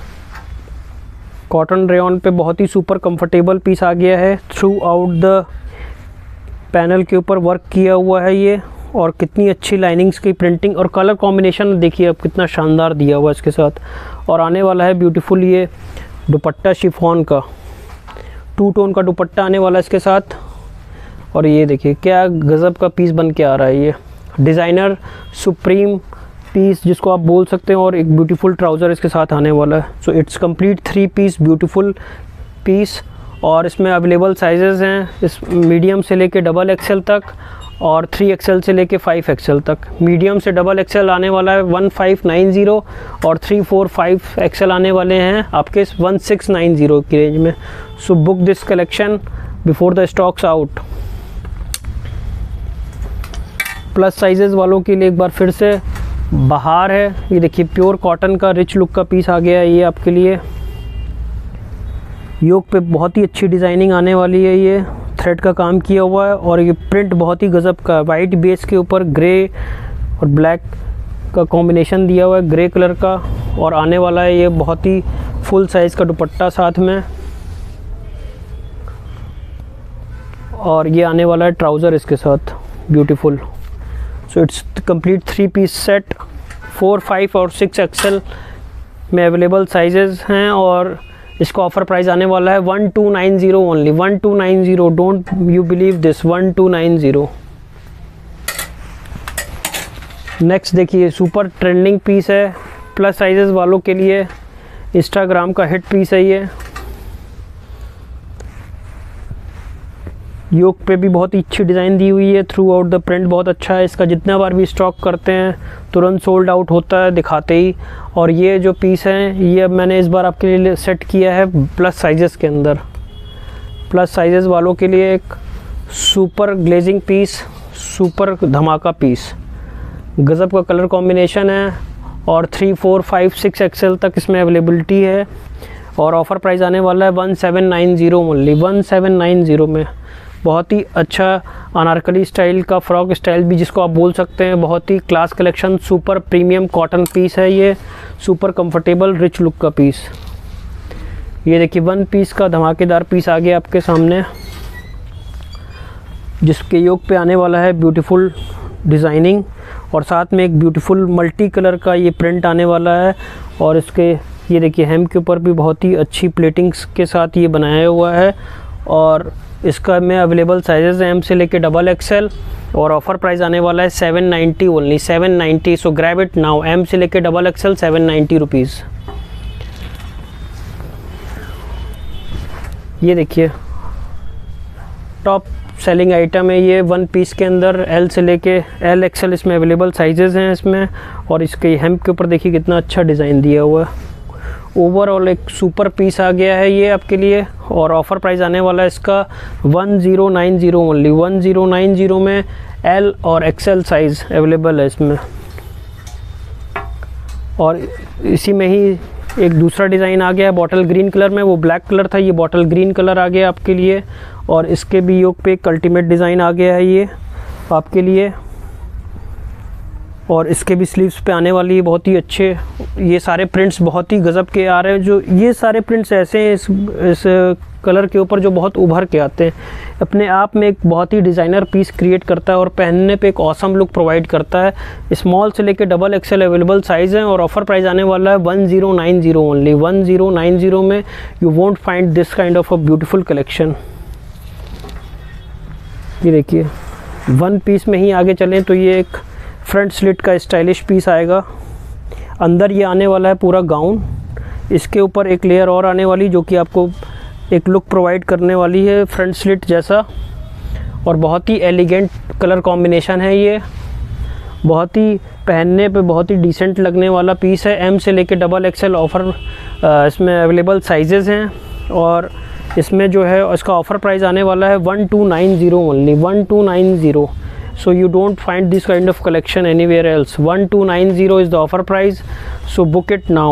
कॉटन रेयॉन पे बहुत ही सुपर कंफर्टेबल पीस आ गया है। थ्रू आउट द पैनल के ऊपर वर्क किया हुआ है ये और कितनी अच्छी लाइनिंग्स की प्रिंटिंग और कलर कॉम्बिनेशन देखिए अब कितना शानदार दिया हुआ है इसके साथ। और आने वाला है ब्यूटीफुल ये दुपट्टा शिफॉन का, टू टोन का दुपट्टा आने वाला है इसके साथ। और ये देखिए क्या गज़ब का पीस बन के आ रहा है ये। डिज़ाइनर सुप्रीम पीस जिसको आप बोल सकते हैं, और एक ब्यूटीफुल ट्राउज़र इसके साथ आने वाला है। So it's complete three piece beautiful piece, और इसमें अवेलेबल साइजेस हैं इस मीडियम से लेके डबल एक्सेल तक, और थ्री एक्सेल से लेके फाइव एक्सेल तक। मीडियम से डबल एक्सेल आने वाला है वन फाइव नाइन ज़ीरो, और थ्री फोर फाइव एक्सेल आने वाले हैं आपके वन सिक्स नाइन ज़ीरो की रेंज में। So book this collection before the stocks out. Plus sizes वालों के लिए एक बार फिर से बाहर है, ये देखिए प्योर कॉटन का रिच लुक का पीस आ गया है ये आपके लिए। योक पे बहुत ही अच्छी डिज़ाइनिंग आने वाली है, ये थ्रेड का काम किया हुआ है, और ये प्रिंट बहुत ही गजब का, वाइट बेस के ऊपर ग्रे और ब्लैक का कॉम्बिनेशन दिया हुआ है, ग्रे कलर का, और आने वाला है ये बहुत ही फुल साइज़ का दुपट्टा साथ में, और ये आने वाला है ट्राउज़र इसके साथ beautiful. So it's complete three piece set, four five और सिक्स एक्सेल में अवेलेबल साइजेस हैं, और इसका ऑफ़र प्राइस आने वाला है one two nine zero only, one two nine zero. Don't you believe this, one two nine zero. Next देखिए super trending piece है प्लस साइजेस वालों के लिए, इंस्टाग्राम का हिट पीस है ये। योक पे भी बहुत ही अच्छी डिज़ाइन दी हुई है, थ्रू आउट द प्रिंट बहुत अच्छा है इसका, जितना बार भी स्टॉक करते हैं तुरंत सोल्ड आउट होता है दिखाते ही। और ये जो पीस हैं ये अब मैंने इस बार आपके लिए सेट किया है प्लस साइजेस के अंदर। प्लस साइजेस वालों के लिए एक सुपर ग्लेजिंग पीस, सुपर धमाका पीस, गज़ब का कलर कॉम्बिनेशन है, और three four five six XL तक इसमें अवेलेबिलिटी है, और ऑफ़र प्राइस आने वाला है one seven nine zero only, one seven nine zero में। बहुत ही अच्छा अनारकली स्टाइल का, फ्रॉक स्टाइल भी जिसको आप बोल सकते हैं, बहुत ही class collection, super premium cotton piece है ये, सुपर कंफर्टेबल रिच लुक का पीस। ये देखिए वन पीस का धमाकेदार पीस आ गया आपके सामने, जिसके योक पे आने वाला है ब्यूटीफुल डिज़ाइनिंग, और साथ में एक ब्यूटीफुल मल्टी कलर का ये प्रिंट आने वाला है, और इसके ये देखिए हेम के ऊपर भी बहुत ही अच्छी प्लेटिंग्स के साथ ये बनाया हुआ है, और इसका में अवेलेबल साइजेस हैं एम से लेके डबल एक्सएल, और ऑफ़र प्राइस आने वाला है seven ninety only, seven ninety. So grab it now, M से लेके double XL seven ninety rupees. ये देखिए टॉप सेलिंग आइटम है ये, वन पीस के अंदर एल से लेके एल एक्सएल इसमें अवेलेबल साइजेस हैं इसमें, और इसके हेम के ऊपर देखिए कितना अच्छा डिज़ाइन दिया हुआ है। ओवरऑल एक सुपर पीस आ गया है ये आपके लिए, और ऑफ़र प्राइस आने वाला है इसका one zero nine zero only, one zero nine zero में एल और एक्सएल साइज़ अवेलेबल है इसमें। और इसी में ही एक दूसरा डिज़ाइन आ गया है बॉटल ग्रीन कलर में, वो ब्लैक कलर था, ये बॉटल ग्रीन कलर आ गया आपके लिए, और इसके भी योक पे एक अल्टीमेट डिज़ाइन आ गया है ये आपके लिए, और इसके भी स्लीव्स पे आने वाली है बहुत ही अच्छे। ये सारे प्रिंट्स बहुत ही गज़ब के आ रहे हैं, जो ये सारे प्रिंट्स ऐसे हैं इस इस कलर के ऊपर जो बहुत उभर के आते हैं, अपने आप में एक बहुत ही डिज़ाइनर पीस क्रिएट करता है, और पहनने पे एक ऑसम लुक प्रोवाइड करता है। स्मॉल से लेके डबल एक्सएल अवेलेबल साइज़ हैं, और ऑफ़र प्राइस आने वाला है one zero nine zero only, one zero nine zero में you won't find this kind of a beautiful collection. ये देखिए वन पीस में ही आगे चलें तो ये एक फ्रंट स्लिट का स्टाइलिश पीस आएगा, अंदर ये आने वाला है पूरा गाउन, इसके ऊपर एक लेयर और आने वाली जो कि आपको एक लुक प्रोवाइड करने वाली है फ्रंट स्लिट जैसा, और बहुत ही एलिगेंट कलर कॉम्बिनेशन है ये, बहुत ही पहनने पे बहुत ही डिसेंट लगने वाला पीस है। एम से लेके डबल एक्सएल ऑफ़र इसमें अवेलेबल साइजेस हैं, और इसमें जो है इसका ऑफ़र प्राइस आने वाला है one two nine zero only, one two nine zero. So you don't find this kind of collection anywhere else. one two nine zero is the offer price, so book it now.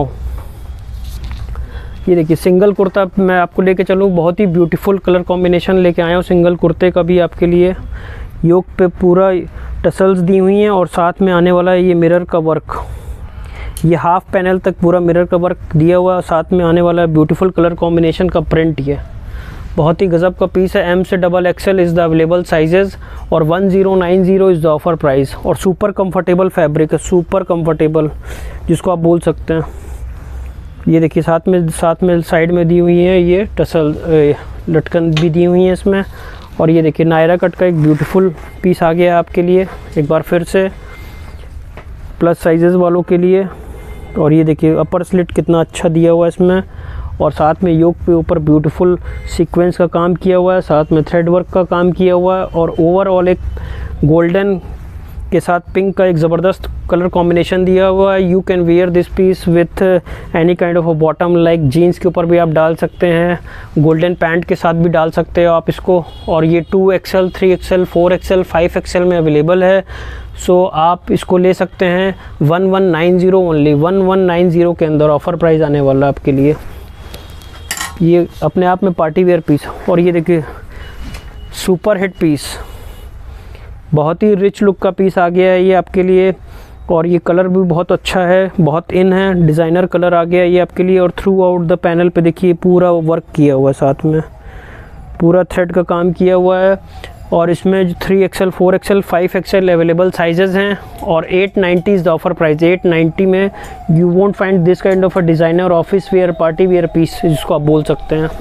ये देखिए single kurta मैं आपको लेके चलूँ, बहुत ही beautiful colour combination लेके आया हूँ सिंगल कुर्ते का भी आपके लिए। योक पे पूरा टसल्स दी हुई हैं, और साथ में आने वाला है ये मिरर का वर्क, ये हाफ पैनल तक पूरा मिरर का वर्क दिया हुआ है, साथ में आने वाला है ब्यूटीफुल कलर कॉम्बिनेशन का प्रिंट। ये बहुत ही गज़ब का पीस है, एम से double XL is the available sizes, और one zero nine zero is the offer price, और सुपर कंफर्टेबल फैब्रिक है, सुपर कंफर्टेबल जिसको आप बोल सकते हैं। ये देखिए साथ में साथ में साइड में दी हुई है ये टसल लटकन भी दी हुई है इसमें, और ये देखिए नायरा कट का एक ब्यूटीफुल पीस आ गया है आपके लिए एक बार फिर से। प्लस साइजेस वालों के लिए। और ये देखिए अपर स्लिट कितना अच्छा दिया हुआ है इसमें, और साथ में योक पे ऊपर ब्यूटीफुल सीक्वेंस का काम किया हुआ है, साथ में थ्रेड वर्क का काम किया हुआ है, और ओवरऑल एक गोल्डन के साथ पिंक का एक ज़बरदस्त कलर कॉम्बिनेशन दिया हुआ है। You can wear this piece with any kind of a bottom, like jeans के ऊपर भी आप डाल सकते हैं, गोल्डन पैंट के साथ भी डाल सकते हो आप इसको। और ये two XL, three XL, four XL, five XL में अवेलेबल है। सो आप इसको ले सकते हैं one one nine zero only, one one nine zero के अंदर ऑफ़र प्राइस आने वाला है आपके लिए। ये अपने आप में पार्टी वेयर पीस। और ये देखिए सुपर हिट पीस, बहुत ही रिच लुक का पीस आ गया है ये आपके लिए, और ये कलर भी बहुत अच्छा है, बहुत इन है, डिज़ाइनर कलर आ गया है ये आपके लिए। और थ्रू आउट द पैनल पे देखिए पूरा वर्क किया हुआ है, साथ में पूरा थ्रेड का काम किया हुआ है। और इसमें three XL, four XL, five XL available sizes हैं, और eight ninety is the offer price. Eight ninety में you won't find this kind of a designer office wear, party wear piece जिसको आप बोल सकते हैं।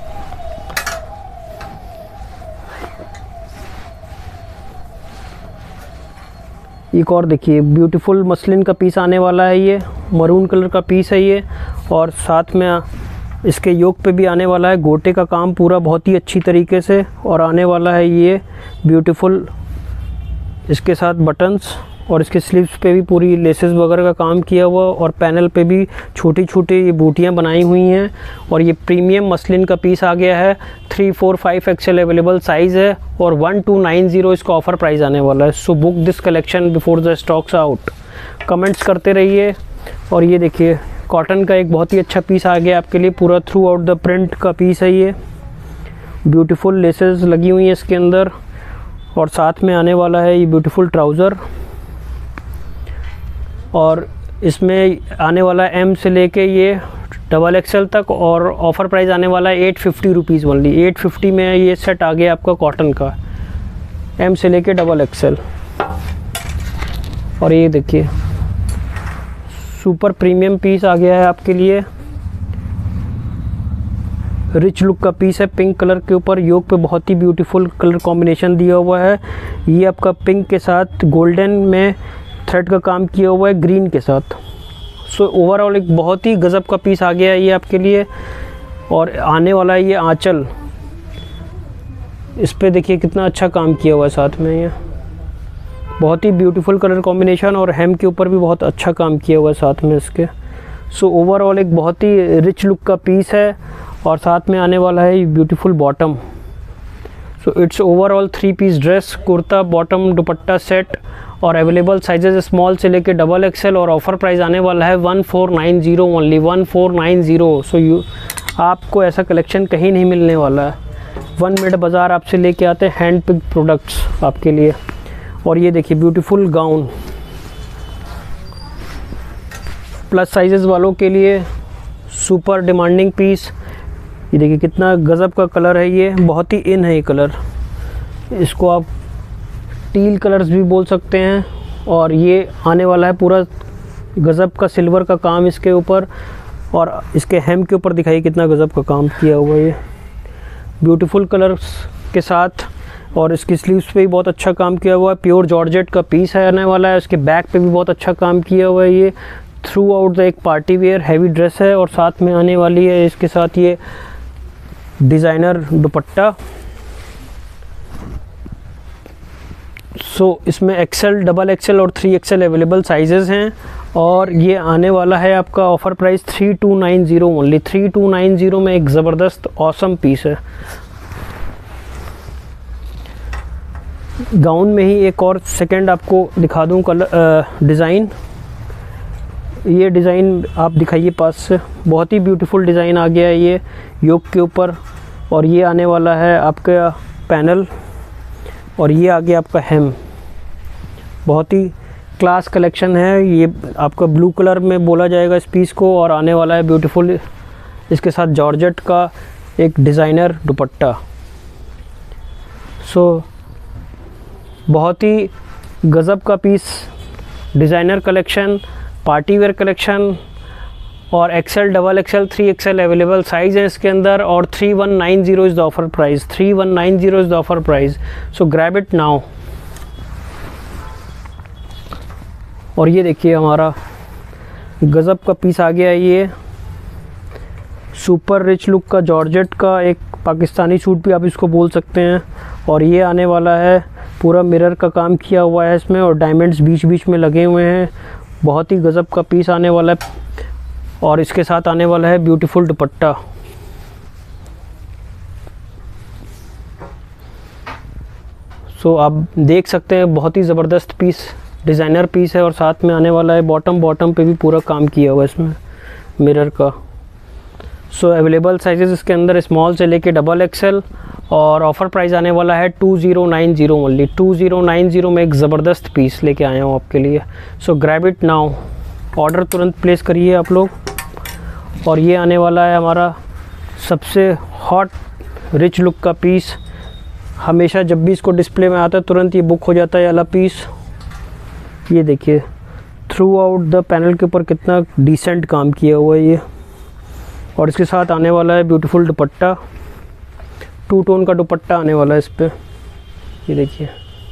एक और देखिए ब्यूटीफुल मसलिन का पीस आने वाला है, ये मरून कलर का पीस है ये, और साथ में इसके योक पे भी आने वाला है गोटे का काम पूरा बहुत ही अच्छी तरीके से, और आने वाला है ये ब्यूटीफुल इसके साथ बटन्स, और इसके स्लीव्स पे भी पूरी लेसेस वगैरह का काम किया हुआ, और पैनल पे भी छोटी छोटी ये बूटियाँ बनाई हुई हैं। और ये प्रीमियम मसलिन का पीस आ गया है, three four five XL available size है, और वन टू नाइन ज़ीरो इसका ऑफ़र प्राइस आने वाला है। So book this collection before the stocks out. Comments करते रहिए। और ये देखिए कॉटन का एक बहुत ही अच्छा पीस आ गया आपके लिए, पूरा थ्रू आउट द प्रिंट का पीस है ये, ब्यूटीफुल लेसेस लगी हुई हैं इसके अंदर, और साथ में आने वाला है ये ब्यूटीफुल ट्राउज़र। और इसमें आने वाला एम से लेके ये डबल एक्सएल तक, और ऑफ़र प्राइस आने वाला है eight fifty rupees only. Eight fifty में ये सेट आ गया आपका कॉटन का, एम से लेके डबल एक्सएल। और ये देखिए सुपर प्रीमियम पीस आ गया है आपके लिए, रिच लुक का पीस है, पिंक कलर के ऊपर योक पे बहुत ही ब्यूटीफुल कलर कॉम्बिनेशन दिया हुआ है। ये आपका पिंक के साथ गोल्डन में थ्रेड का काम किया हुआ है ग्रीन के साथ। सो ओवरऑल एक बहुत ही गज़ब का पीस आ गया है ये आपके लिए। और आने वाला है ये आंचल, इस पे देखिए कितना अच्छा काम किया हुआ है साथ में, ये बहुत ही ब्यूटीफुल कलर कॉम्बिनेशन, और हेम के ऊपर भी बहुत अच्छा काम किया हुआ है साथ में इसके। सो ओवरऑल एक बहुत ही रिच लुक का पीस है, और साथ में आने वाला है ये beautiful bottom. So it's overall three piece dress, kurta, bottom, dupatta set, और अवेलेबल साइजेस स्मॉल से लेके डबल एक्सएल, और ऑफ़र प्राइस आने वाला है one four nine zero only, one four nine zero. So you आपको ऐसा कलेक्शन कहीं नहीं मिलने वाला है। वन मिनट बाज़ार आपसे लेके आते हैं हैंड पिक प्रोडक्ट्स आपके लिए। और ये देखिए ब्यूटीफुल गाउन, प्लस साइजेस वालों के लिए सुपर डिमांडिंग पीस। ये देखिए कितना गज़ब का कलर है, ये बहुत ही इन है ये कलर, इसको आप टील कलर्स भी बोल सकते हैं। और ये आने वाला है पूरा गज़ब का सिल्वर का काम इसके ऊपर, और इसके हेम के ऊपर दिखाइए कितना गज़ब का काम किया हुआ है ये ब्यूटीफुल कलर्स के साथ। और इसकी स्लीव्स पे भी बहुत अच्छा काम किया हुआ है, प्योर जॉर्जेट का पीस है आने वाला है। इसके बैक पे भी बहुत अच्छा काम किया हुआ है, ये थ्रू आउट द एक पार्टी वेयर हैवी ड्रेस है। और साथ में आने वाली है इसके साथ ये डिज़ाइनर दुपट्टा। सो so, इसमें एक्सेल, डबल एक्सेल और थ्री एक्सेल अवेलेबल साइजेस हैं। और ये आने वाला है आपका offer price three two nine zero only, three two nine zero में एक ज़बरदस्त ऑसम पीस है। गाउन में ही एक और सेकंड आपको दिखा दूं कलर डिज़ाइन। ये डिज़ाइन आप दिखाइए पास से, बहुत ही ब्यूटीफुल डिज़ाइन आ गया है ये योक के ऊपर। और ये आने वाला है आपका पैनल, और ये आ गया आपका हेम। बहुत ही क्लास कलेक्शन है ये, आपका ब्लू कलर में बोला जाएगा इस पीस को। और आने वाला है ब्यूटीफुल इसके साथ जॉर्जेट का एक डिज़ाइनर दुपट्टा। सो so, बहुत ही गज़ब का piece, designer collection, party wear collection, और XL, double XL, three XL available size है इसके अंदर। और three one nine zero is the offer price, three one nine zero is the offer price. So grab it now. और ये देखिए हमारा गज़ब का पीस आ गया है। ये सुपर रिच लुक का जॉर्जेट का एक पाकिस्तानी सूट भी आप इसको बोल सकते हैं। और ये आने वाला है, पूरा मिरर का काम किया हुआ है इसमें और डायमंड्स बीच बीच में लगे हुए हैं। बहुत ही गज़ब का पीस आने वाला है। और इसके साथ आने वाला है ब्यूटीफुल दुपट्टा। सो आप देख सकते हैं बहुत ही ज़बरदस्त पीस, डिज़ाइनर पीस है। और साथ में आने वाला है बॉटम बॉटम पे भी पूरा काम किया हुआ है इसमें मिरर का। सो अवेलेबल साइजेस इसके अंदर स्मॉल से लेके डबल एक्सएल। और ऑफ़र प्राइस आने वाला है two zero nine zero only. Two zero nine zero में एक ज़बरदस्त पीस लेके आया हूँ आपके लिए। So grab it now, order तुरंत प्लेस करिए आप लोग। और ये आने वाला है हमारा सबसे हॉट रिच लुक का पीस। हमेशा जब भी इसको डिस्प्ले में आता है तुरंत ये बुक हो जाता है वाला पीस। ये देखिए थ्रू आउट द पैनल के ऊपर कितना डिसेंट काम किया हुआ है ये। और इसके साथ आने वाला है ब्यूटीफुल दुपट्टा, टू टोन का दुपट्टा आने वाला है इस पर। ये देखिए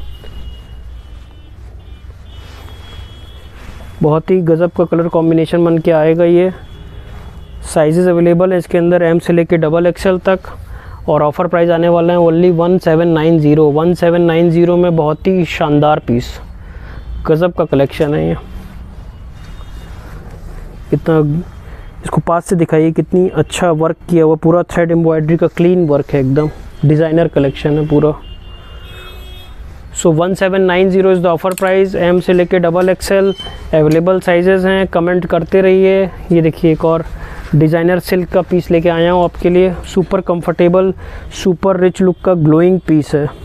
बहुत ही गज़ब का कलर कॉम्बिनेशन बन के आएगा ये। साइजेस अवेलेबल है इसके अंदर एम से लेके डबल एक्सएल तक। और ऑफ़र प्राइस आने वाला है only one seven nine zero. One seven nine zero में बहुत ही शानदार पीस, गज़ब का कलेक्शन है ये। कितना इसको पास से दिखाइए, कितनी अच्छा वर्क किया हुआ, पूरा थ्रेड एम्ब्रॉयडरी का क्लीन वर्क है, एकदम डिज़ाइनर कलेक्शन है पूरा। So one seven nine zero is the offer price, M से लेके डबल एक्सएल। अवेलेबल साइजेस हैं, कमेंट करते रहिए। ये देखिए एक और डिज़ाइनर सिल्क का पीस लेके आया हूँ आपके लिए। Super comfortable, super rich look का ग्लोइंग पीस है।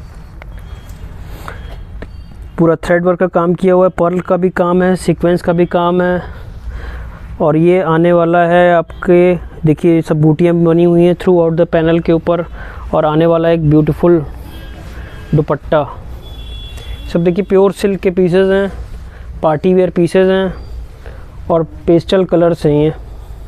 पूरा थ्रेड वर्क का काम किया हुआ है, पर्ल का भी काम है, सीक्वेंस का भी काम है। और ये आने वाला है आपके, देखिए सब बूटियाँ बनी हुई हैं थ्रू आउट द पैनल के ऊपर। और आने वाला है एक ब्यूटीफुल दुपट्टा। सब देखिए प्योर सिल्क के पीसेस हैं, पार्टी वेयर पीसेस हैं और पेस्टल कलर्स हैं। ये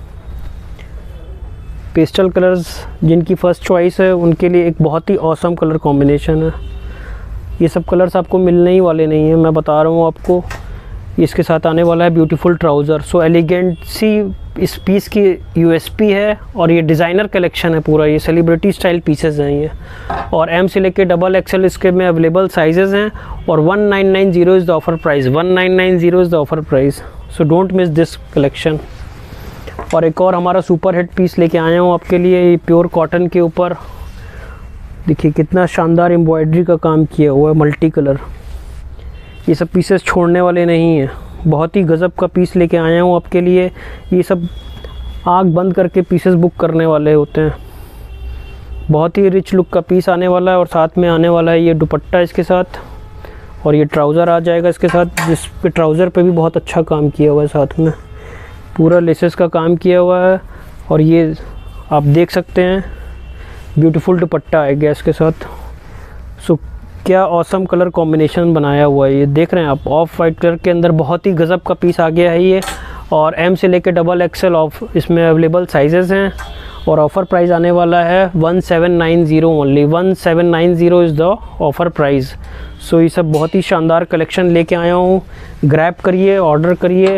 पेस्टल कलर्स जिनकी फ़र्स्ट चॉइस है उनके लिए एक बहुत ही ऑसम कलर कॉम्बिनेशन है। ये सब कलर्स आपको मिलने ही वाले नहीं हैं, मैं बता रहा हूँ आपको। इसके साथ आने वाला है ब्यूटीफुल ट्राउज़र। सो एलिगेंट सी इस पीस की यूएसपी है। और ये डिज़ाइनर कलेक्शन है पूरा, ये सेलिब्रिटी स्टाइल पीसेस हैं ये। और एम से लेके डबल एक्सएल इसके में अवेलेबल साइजेस हैं। और one nine nine zero is the offer price. One nine nine zero is the offer price. So don't miss this collection. और एक और हमारा सुपर हिट पीस लेके आया हूँ आपके लिए, ये प्योर कॉटन के ऊपर। देखिए कितना शानदार एम्ब्रॉयडरी का काम किया हुआ है, मल्टी कलर। ये सब पीसेस छोड़ने वाले नहीं हैं, बहुत ही गज़ब का पीस लेके आया हूँ आपके लिए। ये सब आँख बंद करके पीसेस बुक करने वाले होते हैं। बहुत ही रिच लुक का पीस आने वाला है। और साथ में आने वाला है ये दुपट्टा इसके साथ। और ये ट्राउज़र आ जाएगा इसके साथ, जिस पे ट्राउज़र पे भी बहुत अच्छा काम किया हुआ है, साथ में पूरा लेसेस का काम किया हुआ है। और ये आप देख सकते हैं ब्यूटीफुल दुपट्टा आएगा इसके साथ। सो क्या ऑसम कलर कॉम्बिनेशन बनाया हुआ है, ये देख रहे हैं आप। ऑफ वाइट कलर के अंदर बहुत ही गज़ब का पीस आ गया है ये। और एम से लेके डबल एक्सएल ऑफ इसमें अवेलेबल साइजेस हैं। और ऑफ़र प्राइस आने वाला है one seven nine zero only. One seven nine zero is the offer price. So ये सब बहुत ही शानदार कलेक्शन लेके आया हूँ। ग्रैब करिए, ऑर्डर करिए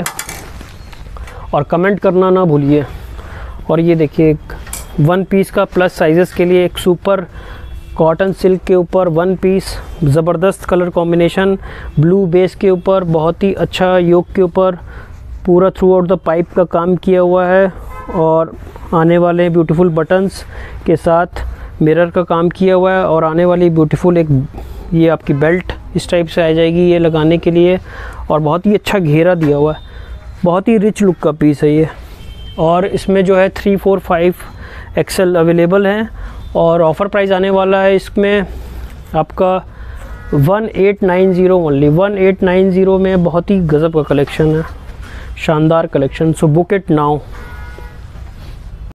और कमेंट करना ना भूलिए। और ये देखिए एक वन पीस का प्लस साइजेस के लिए एक सुपर कॉटन सिल्क के ऊपर वन पीस, ज़बरदस्त कलर कॉम्बिनेशन, ब्लू बेस के ऊपर, बहुत ही अच्छा योक के ऊपर पूरा थ्रू आउट द पाइप का काम किया हुआ है। और आने वाले ब्यूटीफुल बटन्स के साथ मिरर का काम किया हुआ है। और आने वाली ब्यूटीफुल एक ये आपकी बेल्ट इस टाइप से आ जाएगी ये लगाने के लिए। और बहुत ही अच्छा घेरा दिया हुआ है, बहुत ही रिच लुक का पीस है ये। और इसमें जो है three four five XL available है। और ऑफ़र प्राइस आने वाला है इसमें आपका one eight nine zero only. One eight nine zero में बहुत ही गज़ब का कलेक्शन है, शानदार collection. So book it now.